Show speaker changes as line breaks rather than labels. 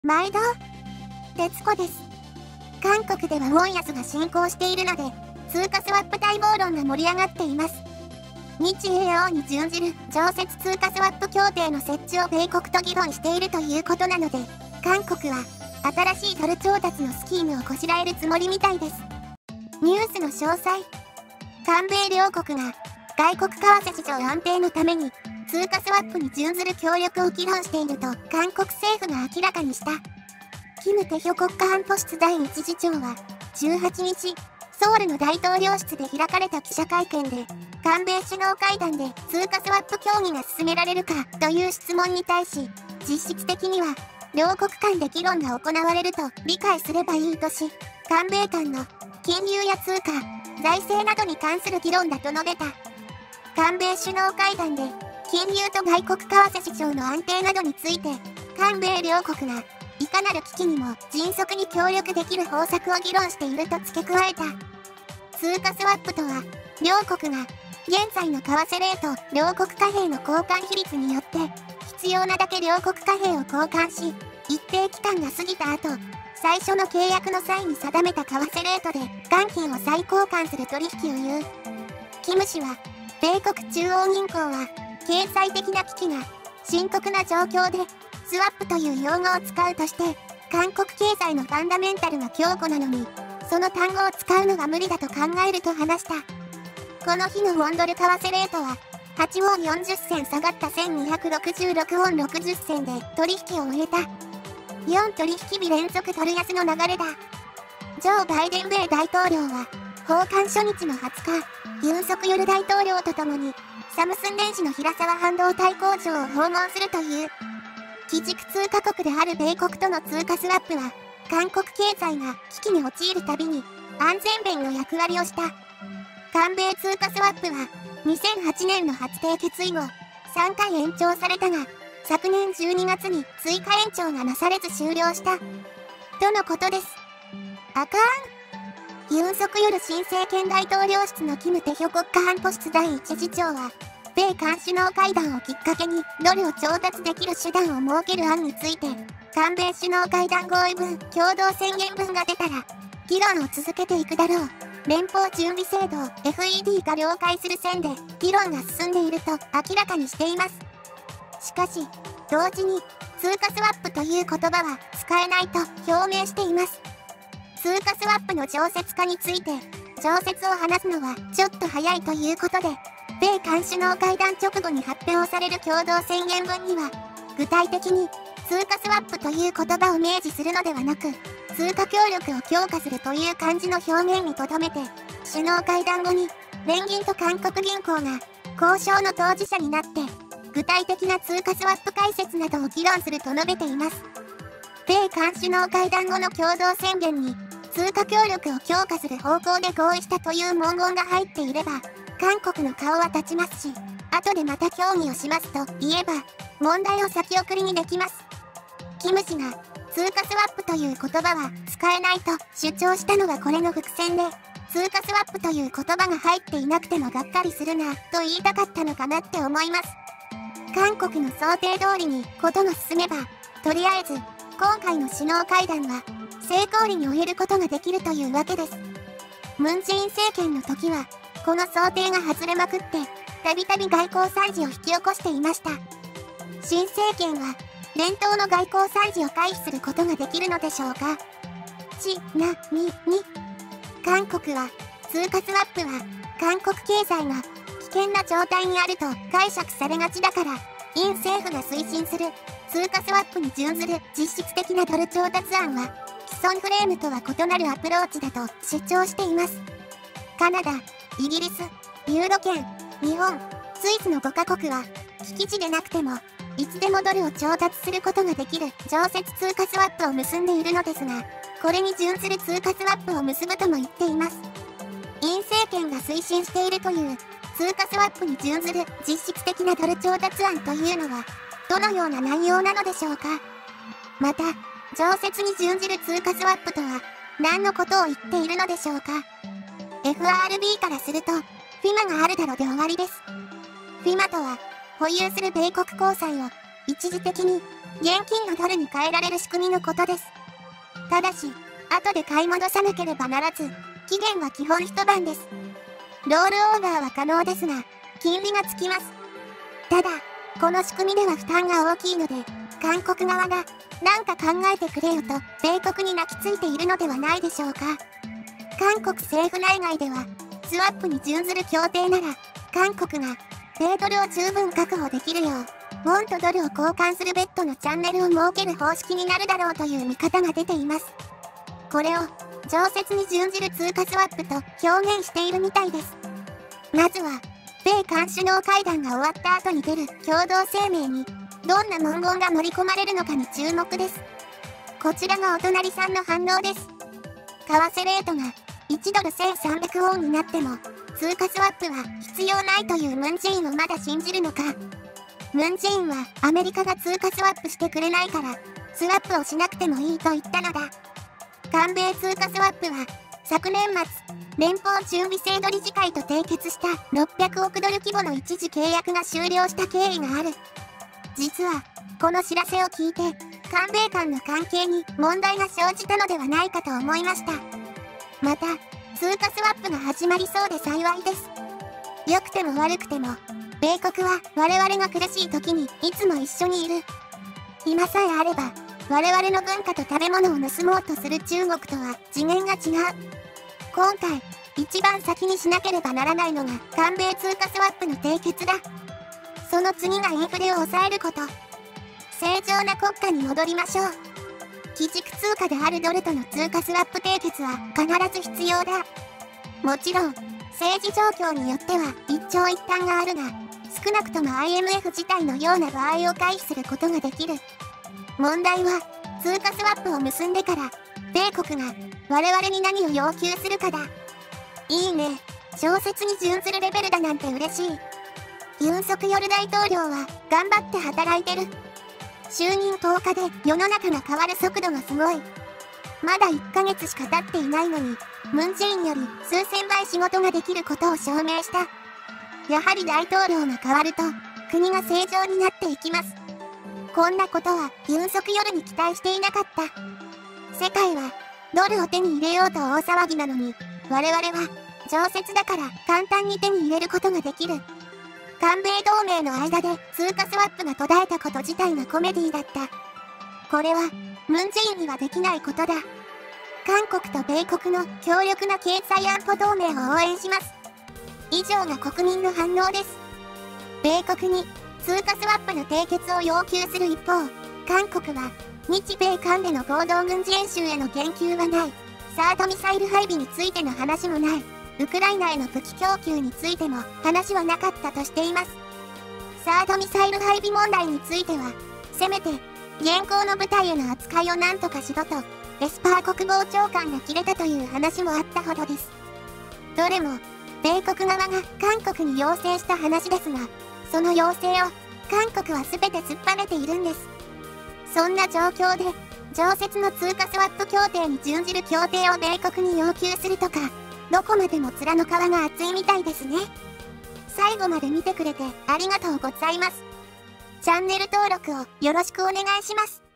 毎度、徹子です。韓国ではウォン安が進行しているので、通貨スワップ待望論が盛り上がっています。日英欧に準じる常設通貨スワップ協定の設置を米国と議論しているということなので、韓国は新しいドル調達のスキームをこしらえるつもりみたいです。ニュースの詳細。韓米両国が外国為替市場安定のために通貨スワップに準ずる協力を議論していると韓国政府が明らかにした。キム・テヒョ国家安保室第一次長は18日、ソウルの大統領室で開かれた記者会見で、韓米首脳会談で通貨スワップ協議が進められるかという質問に対し、実質的には両国間で議論が行われると理解すればいいとし、韓米間の金融や通貨、財政などに関する議論だと述べた。韓米首脳会談で金融と外国為替市場の安定などについて、韓米両国がいかなる危機にも迅速に協力できる方策を議論していると付け加えた。通貨スワップとは、両国が現在の為替レート両国貨幣の交換比率によって必要なだけ両国貨幣を交換し、一定期間が過ぎた後、最初の契約の際に定めた為替レートで元金を再交換する取引を言う。キム氏は、米国中央銀行は経済的な危機が深刻な状況でスワップという用語を使うとして、韓国経済のファンダメンタルが強固なのにその単語を使うのが無理だと考えると話した。この日のウォンドル為替レートは8ウォン40銭下がった1266ウォン60銭で取引を終えた。4取引日連続ドル安の流れだ。ジョー・バイデン米大統領は訪韓初日の20日、ユン・ソクヨル大統領と共にサムスン電子の平沢半導体工場を訪問するという。基軸通貨国である米国との通貨スワップは、韓国経済が危機に陥るたびに安全弁の役割をした。韓米通貨スワップは2008年の発定決議後3回延長されたが、昨年12月に追加延長がなされず終了したとのことです。あかん。ユン・ソクヨル新政権大統領室のキム・テヒョ国家安保室第一次長は、米韓首脳会談をきっかけにドルを調達できる手段を設ける案について、韓米首脳会談合意文共同宣言文が出たら議論を続けていくだろう。連邦準備制度 FED が了解する線で議論が進んでいると明らかにしています。しかし同時に通貨スワップという言葉は使えないと表明しています。通貨スワップの常設化について常設を話すのはちょっと早いということで、米韓首脳会談直後に発表される共同宣言文には、具体的に通貨スワップという言葉を明示するのではなく、通貨協力を強化するという感じの表現にとどめて、首脳会談後に連銀と韓国銀行が交渉の当事者になって、具体的な通貨スワップ解説などを議論すると述べています。米韓首脳会談後の共同宣言に、通貨協力を強化する方向で合意したという文言が入っていれば、韓国の顔は立ちますし、後でまた協議をしますと言えば、問題を先送りにできます。キム氏が、通貨スワップという言葉は使えないと主張したのはこれの伏線で、通貨スワップという言葉が入っていなくてもがっかりするな、と言いたかったのかなって思います。韓国の想定通りに事が進めば、とりあえず、今回の首脳会談は、成功裏に終えることができるというわけです。ムン・ジェイン政権の時は、この想定が外れまくって、たびたび外交惨事を引き起こしていました。新政権は、連投の外交惨事を回避することができるのでしょうか。ちなみに、韓国は、通貨スワップは、韓国経済が危険な状態にあると解釈されがちだから、イン政府が推進する通貨スワップに準ずる実質的なドル調達案は、既存フレームとは異なるアプローチだと主張しています。カナダ、イギリス、ユーロ圏、日本、スイスの5カ国は、危機時でなくても、いつでもドルを調達することができる常設通貨スワップを結んでいるのですが、これに準ずる通貨スワップを結ぶとも言っています。イン政権が推進しているという通貨スワップに準ずる実質的なドル調達案というのは、どのような内容なのでしょうか。また、常設に準じる通貨スワップとは、何のことを言っているのでしょうか。FRB からすると、FIMA があるだろで終わりです。FIMA とは、保有する米国公債を一時的に現金のドルに変えられる仕組みのことです。ただし、後で買い戻さなければならず、期限は基本一晩です。ロールオーバーは可能ですが、金利がつきます。ただ、この仕組みでは負担が大きいので、韓国側が、なんか考えてくれよと、米国に泣きついているのではないでしょうか。韓国政府内外では、スワップに準ずる協定なら、韓国が、米ドルを十分確保できるよう、ウォンとドルを交換するベッドのチャンネルを設ける方式になるだろうという見方が出ています。これを、常設に準じる通貨スワップと表現しているみたいです。まずは、米韓首脳会談が終わった後に出る共同声明に、どんな文言が盛り込まれるのかに注目です。こちらがお隣さんの反応です。為替レートが1ドル1300ウォンになっても、通貨スワップは必要ないというムン・ジェインをまだ信じるのか。ムン・ジェインはアメリカが通貨スワップしてくれないから、スワップをしなくてもいいと言ったのだ。韓米通貨スワップは、昨年末、連邦準備制度理事会と締結した600億ドル規模の一時契約が終了した経緯がある。実は、この知らせを聞いて、韓米間の関係に問題が生じたのではないかと思いました。また、通貨スワップが始まりそうで幸いです。良くても悪くても、米国は我々が苦しい時にいつも一緒にいる。今さえあれば、我々の文化と食べ物を盗もうとする中国とは次元が違う。今回、一番先にしなければならないのが韓米通貨スワップの締結だ。その次がインフレを抑えること。正常な国家に戻りましょう。基軸通貨であるドルとの通貨スワップ締結は必ず必要だ。もちろん、政治状況によっては一長一短があるが、少なくとも IMF 自体のような場合を回避することができる。問題は、通貨スワップを結んでから、米国が我々に何を要求するかだ。いいね。小説に準ずるレベルだなんて嬉しい。ユン・ソクヨル大統領は頑張って働いてる。就任10日で世の中が変わる速度がすごい。まだ1ヶ月しか経っていないのに、ムン・ジェインより数千倍仕事ができることを証明した。やはり大統領が変わると、国が正常になっていきます。こんなことはユン・ソクヨルに期待していなかった。世界はドルを手に入れようと大騒ぎなのに、我々は常設だから簡単に手に入れることができる。韓米同盟の間で通貨スワップが途絶えたこと自体がコメディだった。これはムン・ジェインにはできないことだ。韓国と米国の強力な経済安保同盟を応援します。以上が国民の反応です。米国に通貨スワップの締結を要求する一方、韓国は日米韓での合同軍事演習への言及はない。サードミサイル配備についての話もない。ウクライナへの武器供給についても話はなかったとしています。サードミサイル配備問題については、せめて現行の部隊への扱いを何とかしろと、エスパー国防長官が切れたという話もあったほどです。どれも、米国側が韓国に要請した話ですが、その要請を韓国は全て突っぱねているんです。そんな状況で、常設の通貨スワップ協定に準じる協定を米国に要求するとか、どこまでも面の皮が厚いみたいですね。最後まで見てくれてありがとうございます。チャンネル登録をよろしくお願いします。